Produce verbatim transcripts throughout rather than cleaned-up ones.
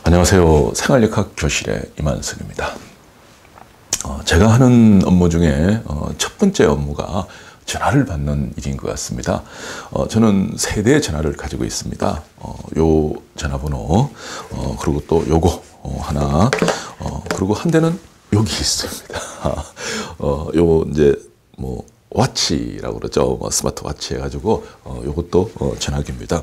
안녕하세요. 생활역학 교실의 이만석입니다. 어, 제가 하는 업무 중에 어, 첫 번째 업무가 전화를 받는 일인 것 같습니다. 어, 저는 세 대의 전화를 가지고 있습니다. 어, 요 전화번호, 어, 그리고 또 요거 어, 하나, 어, 그리고 한 대는 여기 있습니다. 어, 요 이제 뭐 와치라고 그러죠. 뭐 스마트 와치 해가지고 어, 요것도 어, 전화기입니다.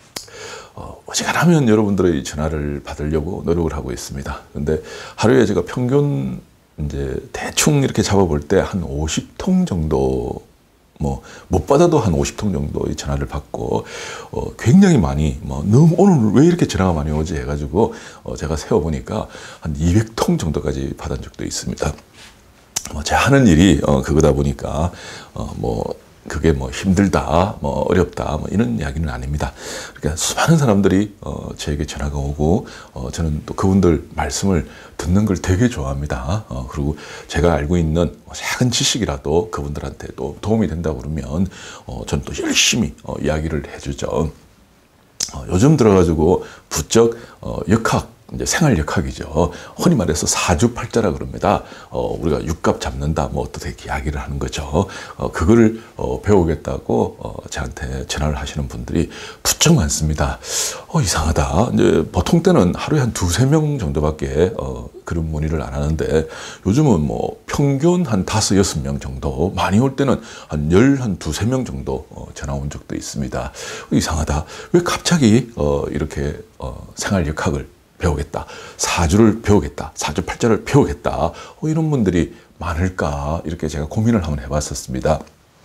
어, 어지간하면 여러분들의 전화를 받으려고 노력을 하고 있습니다. 근데 하루에 제가 평균 이제 대충 이렇게 잡아볼 때 한 오십 통 정도, 뭐 못 받아도 한 오십 통 정도의 전화를 받고, 어, 굉장히 많이, 뭐 너무 오늘 왜 이렇게 전화가 많이 오지 해가지고 어, 제가 세어보니까 한 이백 통 정도까지 받은 적도 있습니다. 뭐 제가 하는 일이 어, 그거다 보니까 어, 뭐 그게 뭐 힘들다, 뭐 어렵다, 뭐 이런 이야기는 아닙니다. 그러니까 수많은 사람들이 어, 저에게 전화가 오고, 어, 저는 또 그분들 말씀을 듣는 걸 되게 좋아합니다. 어, 그리고 제가 알고 있는 작은 지식이라도 그분들한테 또 도움이 된다 그러면, 어, 저는 또 열심히 어, 이야기를 해주죠. 어, 요즘 들어가지고 부쩍 어, 역학, 이제 생활역학이죠. 흔히 말해서 사주팔자라 그럽니다. 어, 우리가 육갑 잡는다, 뭐 어떻게 이야기를 하는 거죠. 어, 그거를 어, 배우겠다고 어, 저한테 전화를 하시는 분들이 부쩍 많습니다. 어, 이상하다. 이제 보통 때는 하루에 한 두세 명 정도밖에 어, 그런 문의를 안 하는데, 요즘은 뭐 평균 한 다섯, 여섯 명 정도, 많이 올 때는 한 열, 한 두세 명 정도 어, 전화 온 적도 있습니다. 어, 이상하다. 왜 갑자기 어, 이렇게 어, 생활역학을 배우겠다, 사주를 배우겠다, 사주팔자를 배우겠다, 어, 이런 분들이 많을까, 이렇게 제가 고민을 한번 해봤었습니다.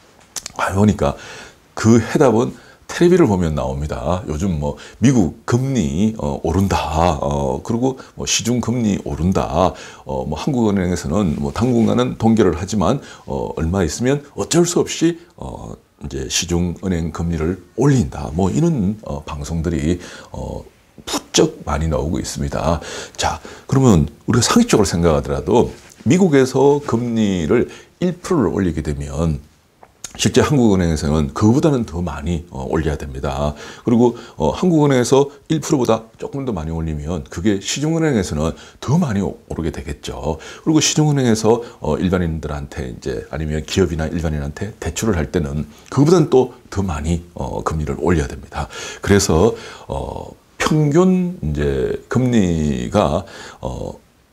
보니까 그 해답은 텔레비를 보면 나옵니다. 요즘 뭐 미국 금리 어, 오른다, 어, 그리고 뭐 시중 금리 오른다, 어, 뭐 한국은행에서는 뭐 당분간은 동결을 하지만 어, 얼마 있으면 어쩔 수 없이 어, 이제 시중은행 금리를 올린다, 뭐 이런 어, 방송들이 어, 부쩍 많이 나오고 있습니다. 자, 그러면 우리가 상식적으로 생각하더라도 미국에서 금리를 일 퍼센트를 올리게 되면 실제 한국은행에서는 그보다는 더 많이 어, 올려야 됩니다. 그리고 어, 한국은행에서 일 퍼센트보다 조금 더 많이 올리면 그게 시중은행에서는 더 많이 오르게 되겠죠. 그리고 시중은행에서 어, 일반인들한테 이제 아니면 기업이나 일반인한테 대출을 할 때는 그보다는 또 더 많이 어, 금리를 올려야 됩니다. 그래서 어, 평균 이제 금리가 어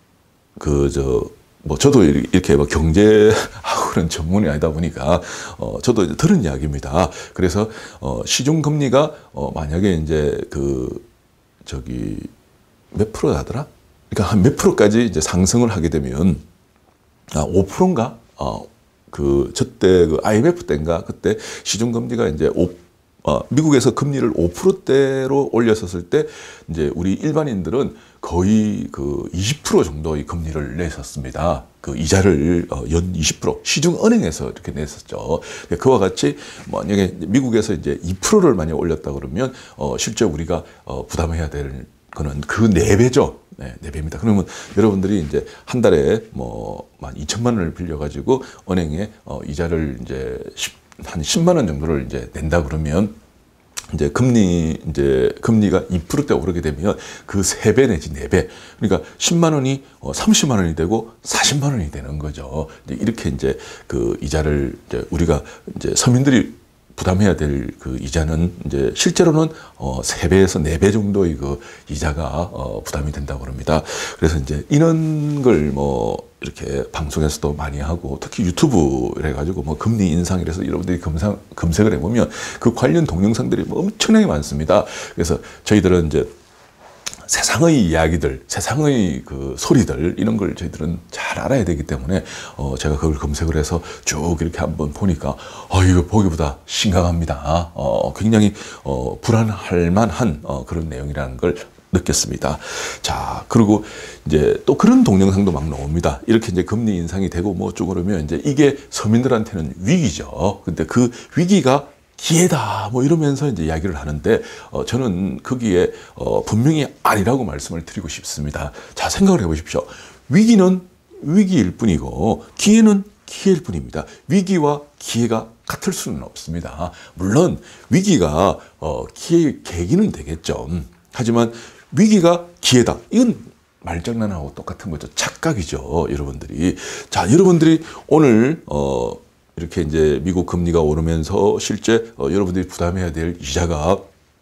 그 저 뭐 저도 이렇게 뭐 경제하고는 전문이 아니다 보니까 어 저도 이제 들은 이야기입니다. 그래서 어 시중 금리가 어 만약에 이제 그 저기 몇 프로 하더라? 그러니까 한 몇 프로까지 이제 상승을 하게 되면, 아 오 퍼센트인가? 어 그 저때 그 아이엠에프 때인가 그때 시중 금리가 이제 오 어, 미국에서 금리를 오 퍼센트대로 올렸었을 때, 이제 우리 일반인들은 거의 그 이십 퍼센트 정도의 금리를 냈었습니다. 그 이자를 어, 연 이십 퍼센트 시중은행에서 이렇게 냈었죠. 그와 같이 만약에 미국에서 이제 이 퍼센트를 많이 올렸다 그러면 어, 실제 우리가 어, 부담해야 될 거는 그 네 배죠. 네, 네 배입니다. 그러면 여러분들이 이제 한 달에 뭐 만 이천만 원을 빌려가지고 은행에 어, 이자를 이제 한 십만 원 정도를 이제 낸다 그러면, 이제 금리, 이제 금리가 이 퍼센트대 오르게 되면 그 세 배 내지 네 배. 그러니까 십만 원이 삼십만 원이 되고 사십만 원이 되는 거죠. 이제 이렇게 이제 그 이자를 이제 우리가 이제 서민들이 부담해야 될 그 이자는 이제 실제로는 어 세 배에서 네 배 정도의 그 이자가 어 부담이 된다고 합니다. 그래서 이제 이런 걸 뭐 이렇게 방송에서도 많이 하고, 특히 유튜브를 해가지고 뭐 금리 인상이라서 여러분들이 검사, 검색을 해보면 그 관련 동영상들이 뭐 엄청나게 많습니다. 그래서 저희들은 이제 세상의 이야기들, 세상의 그 소리들, 이런 걸 저희들은 잘 알아야 되기 때문에 어 제가 그걸 검색을 해서 쭉 이렇게 한번 보니까 어 이거 보기보다 심각합니다. 어 굉장히 어 불안할 만한 어 그런 내용이라는 걸 느꼈습니다. 자, 그리고 이제 또 그런 동영상도 막 나옵니다. 이렇게 이제 금리 인상이 되고 뭐 어쩌고 그러면 이제 이게 서민들한테는 위기죠. 근데 그 위기가 기회다, 뭐 이러면서 이제 이야기를 하는데, 어, 저는 거기에 어, 분명히 아니라고 말씀을 드리고 싶습니다. 자, 생각을 해보십시오. 위기는 위기일 뿐이고 기회는 기회일 뿐입니다. 위기와 기회가 같을 수는 없습니다. 물론 위기가 어, 기회의 계기는 되겠죠. 하지만 위기가 기회다. 이건 말장난하고 똑같은 거죠. 착각이죠, 여러분들이. 자, 여러분들이 오늘 어 이렇게 이제 미국 금리가 오르면서 실제 어, 여러분들이 부담해야 될 이자가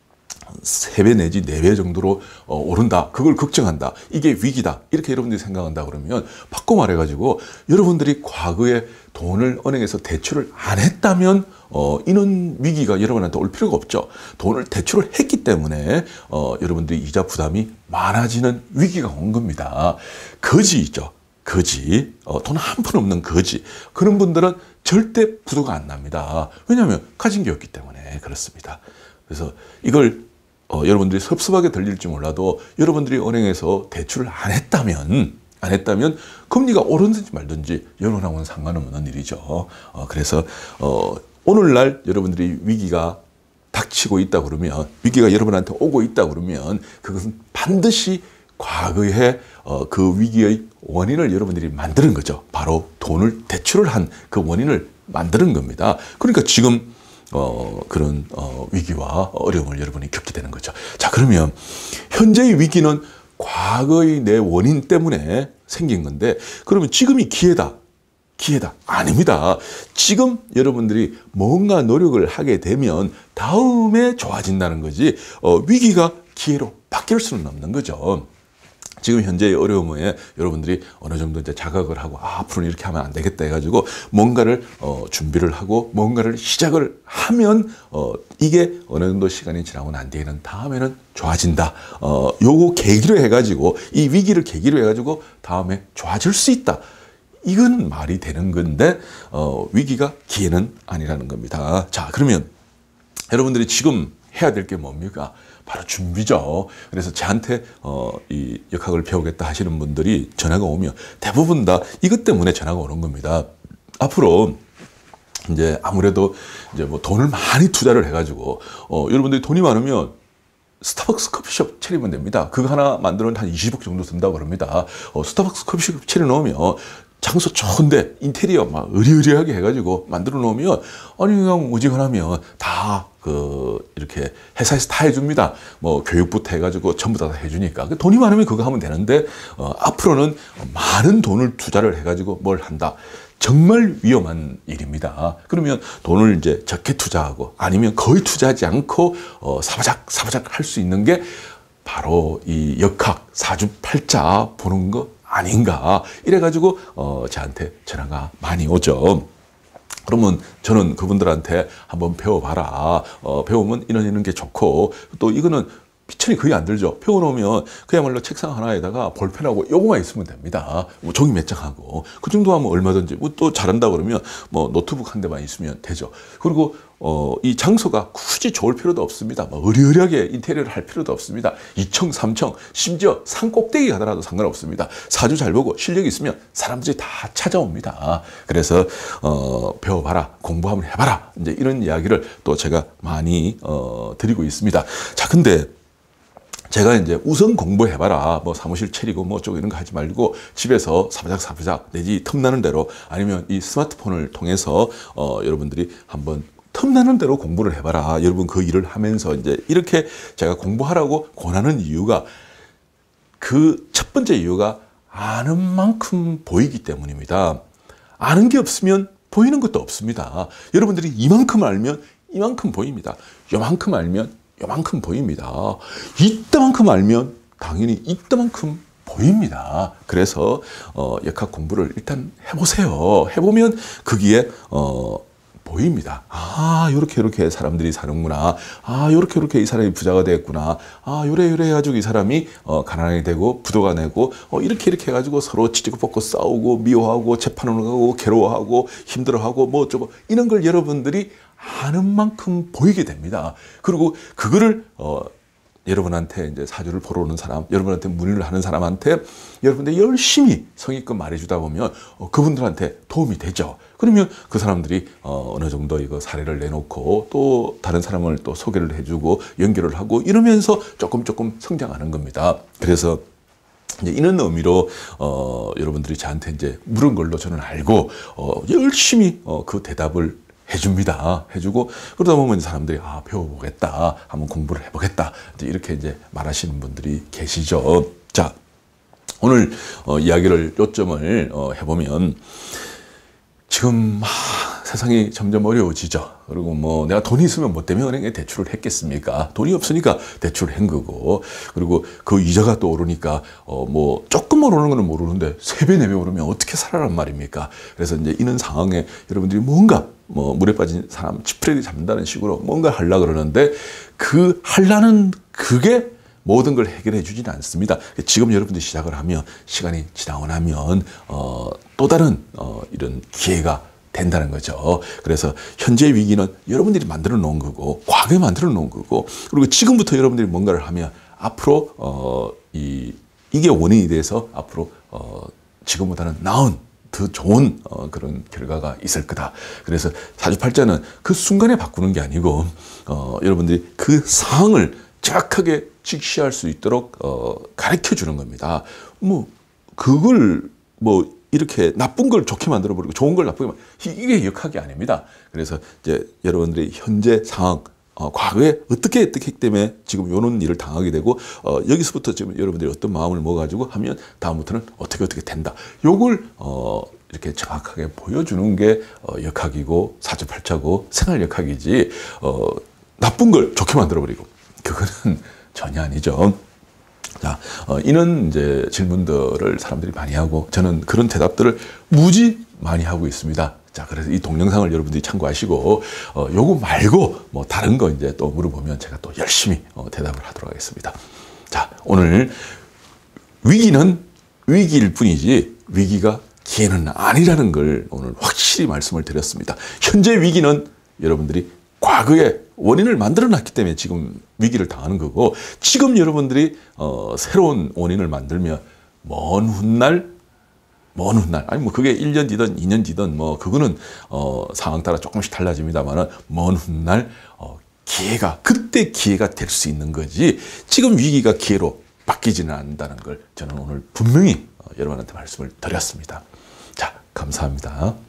세 배 내지 네 배 정도로 어, 오른다. 그걸 걱정한다. 이게 위기다. 이렇게 여러분들이 생각한다 그러면 바꿔 말해가지고 여러분들이 과거에 돈을 은행에서 대출을 안 했다면 어, 이런 위기가 여러분한테 올 필요가 없죠. 돈을 대출을 했기 때문에 어, 여러분들이 이자 부담이 많아지는 위기가 온 겁니다. 거지죠. 거지. 어, 돈 한 푼 없는 거지. 그런 분들은 절대 부도가 안 납니다. 왜냐하면 가진 게 없기 때문에 그렇습니다. 그래서 이걸 어, 여러분들이 섭섭하게 들릴지 몰라도 여러분들이 은행에서 대출을 안 했다면 안 했다면 금리가 오르든지 말든지 여러분하고는 상관없는 일이죠. 어, 그래서 어, 오늘날 여러분들이 위기가 닥치고 있다 그러면 위기가 여러분한테 오고 있다 그러면 그것은 반드시 과거에 어, 그 위기의 원인을 여러분들이 만드는 거죠. 바로 돈을 대출을 한 그 원인을 만드는 겁니다. 그러니까 지금 어, 그런 어, 위기와 어려움을 여러분이 겪게 되는 거죠. 자, 그러면 현재의 위기는 과거의 내 원인 때문에 생긴 건데 그러면 지금이 기회다. 기회다. 아닙니다. 지금 여러분들이 뭔가 노력을 하게 되면 다음에 좋아진다는 거지 어, 위기가 기회로 바뀔 수는 없는 거죠. 지금 현재의 어려움에 여러분들이 어느 정도 이제 자각을 하고 아, 앞으로는 이렇게 하면 안 되겠다 해가지고 뭔가를 어, 준비를 하고 뭔가를 시작을 하면 어, 이게 어느 정도 시간이 지나고 난 뒤에는 다음에는 좋아진다. 어, 요거 계기로 해가지고 이 위기를 계기로 해가지고 다음에 좋아질 수 있다. 이건 말이 되는 건데 어, 위기가 기회는 아니라는 겁니다. 자, 그러면 여러분들이 지금 해야 될 게 뭡니까? 바로 준비죠. 그래서 저한테 어, 이 역학을 배우겠다 하시는 분들이 전화가 오면 대부분 다 이것 때문에 전화가 오는 겁니다. 앞으로 이제 아무래도 이제 뭐 돈을 많이 투자를 해가지고 어, 여러분들이 돈이 많으면 스타벅스 커피숍 차리면 됩니다. 그거 하나 만들면 한 이십억 정도 든다고 그럽니다. 어, 스타벅스 커피숍 차려 놓으면 장소 좋은데 인테리어 막 으리으리하게 해가지고 만들어 놓으면 아니 그냥 오직하면 다 그 이렇게 회사에서 다 해줍니다. 뭐 교육부터 해가지고 전부 다 해주니까 돈이 많으면 그거 하면 되는데 어, 앞으로는 많은 돈을 투자를 해가지고 뭘 한다. 정말 위험한 일입니다. 그러면 돈을 이제 적게 투자하고 아니면 거의 투자하지 않고 어, 사바작 사바작 할 수 있는 게 바로 이 역학 사주팔자 보는 거 아닌가 이래가지고 어, 저한테 전화가 많이 오죠. 그러면 저는 그분들한테 한번 배워봐라. 어, 배우면 이런 이런 게 좋고 또 이거는 비천이 거의 안 들죠. 배워놓으면 그야말로 책상 하나에다가 볼펜하고 요거만 있으면 됩니다. 뭐 종이 몇 장하고 그 정도 하면 얼마든지 뭐 또 잘한다 그러면 뭐 노트북 한 대만 있으면 되죠. 그리고 어, 이 장소가 굳이 좋을 필요도 없습니다. 뭐 으리으리하게 인테리어를 할 필요도 없습니다. 이 층, 삼 층, 심지어 산 꼭대기 가더라도 상관없습니다. 사주 잘 보고 실력이 있으면 사람들이 다 찾아옵니다. 그래서 어, 배워봐라, 공부 한번 해봐라. 이제 이런 이야기를 또 제가 많이 어, 드리고 있습니다. 자, 근데 제가 이제 우선 공부해봐라. 뭐 사무실 차리고 뭐 어쩌고 이런 거 하지 말고 집에서 사부작 사부작 내지 틈나는 대로 아니면 이 스마트폰을 통해서 어, 여러분들이 한번 틈나는 대로 공부를 해봐라. 여러분 그 일을 하면서 이제 이렇게 제가 공부하라고 권하는 이유가 그 첫 번째 이유가 아는 만큼 보이기 때문입니다. 아는 게 없으면 보이는 것도 없습니다. 여러분들이 이만큼 알면 이만큼 보입니다. 요만큼 알면 요만큼 보입니다. 이따만큼 알면 당연히 이따만큼 보입니다. 그래서 어, 역학 공부를 일단 해보세요. 해보면 거기에 어, 보입니다. 아, 요렇게 요렇게 사람들이 사는구나. 아, 요렇게 요렇게 이 사람이 부자가 됐구나. 아, 요래 요래 해가지고 이 사람이 어, 가난하게 되고 부도가 내고 어, 이렇게 이렇게 해가지고 서로 치지고 뽑고 싸우고 미워하고 재판으로 가고 괴로워하고 힘들어하고 뭐 어쩌고 이런 걸 여러분들이 아는 만큼 보이게 됩니다. 그리고 그거를 어, 여러분한테 이제 사주를 보러 오는 사람, 여러분한테 문의를 하는 사람한테 여러분들 열심히 성의껏 말해주다 보면 어, 그분들한테 도움이 되죠. 그러면 그 사람들이 어, 어느 정도 이거 사례를 내놓고 또 다른 사람을 또 소개를 해주고 연결을 하고 이러면서 조금 조금 성장하는 겁니다. 그래서 이제 이런 의미로 어, 여러분들이 저한테 이제 물은 걸로 저는 알고 어, 열심히 어, 그 대답을 해줍니다. 해주고 그러다 보면 사람들이 아 배워보겠다, 한번 공부를 해보겠다 이제 이렇게 이제 말하시는 분들이 계시죠. 자, 오늘 어, 이야기를 요점을 어, 해보면 지금 하, 세상이 점점 어려워지죠. 그리고 뭐 내가 돈이 있으면 뭐 때문에 은행에 대출을 했겠습니까? 돈이 없으니까 대출을 한 거고, 그리고 그 이자가 또 오르니까 어 뭐 조금 오르는 거는 모르는데 세 배, 네 배 오르면 어떻게 살아란 말입니까? 그래서 이제 이런 상황에 여러분들이 뭔가 뭐 물에 빠진 사람 지푸레기 잡는다는 식으로 뭔가 하려고 그러는데 그 하려는 그게 모든 걸 해결해 주지는 않습니다. 지금 여러분들이 시작을 하면 시간이 지나고 나면 어, 또 다른 어, 이런 기회가 된다는 거죠. 그래서 현재 위기는 여러분들이 만들어 놓은 거고 과거에 만들어 놓은 거고, 그리고 지금부터 여러분들이 뭔가를 하면 앞으로 어, 이, 이게 원인이 돼서 앞으로 어, 지금보다는 나은 더 좋은 어, 그런 결과가 있을 거다. 그래서 사주팔자는 그 순간에 바꾸는 게 아니고 어, 여러분들이 그 상황을 정확하게 직시할 수 있도록 어, 가르쳐 주는 겁니다. 뭐 그걸 뭐 이렇게 나쁜 걸 좋게 만들어 버리고 좋은 걸 나쁘게 만들어, 이게 역학이 아닙니다. 그래서 이제 여러분들이 현재 상황, 어, 과거에 어떻게 어떻게 했기 때문에 지금 이런 일을 당하게 되고 어, 여기서부터 지금 여러분들이 어떤 마음을 먹어가지고 하면 다음부터는 어떻게 어떻게 된다. 요걸 어, 이렇게 정확하게 보여주는 게 어, 역학이고 사주팔자고 생활역학이지 어, 나쁜 걸 좋게 만들어 버리고 그거는 전혀 아니죠. 자, 어, 이런 이제 질문들을 사람들이 많이 하고 저는 그런 대답들을 무지 많이 하고 있습니다. 자, 그래서 이 동영상을 여러분들이 참고하시고 어, 요거 말고 뭐 다른 거 이제 또 물어보면 제가 또 열심히 어, 대답을 하도록 하겠습니다. 자, 오늘 위기는 위기일 뿐이지 위기가 기회는 아니라는 걸 오늘 확실히 말씀을 드렸습니다. 현재 위기는 여러분들이 과거에 원인을 만들어 놨기 때문에 지금 위기를 당하는 거고, 지금 여러분들이 어, 새로운 원인을 만들면 먼 훗날 먼 훗날 아니 뭐 그게 일 년 뒤든 이 년 뒤든 뭐 그거는 어, 상황 따라 조금씩 달라집니다만은 먼 훗날 어, 기회가 그때 기회가 될 수 있는 거지 지금 위기가 기회로 바뀌지는 않는다는 걸 저는 오늘 분명히 어, 여러분한테 말씀을 드렸습니다. 자, 감사합니다.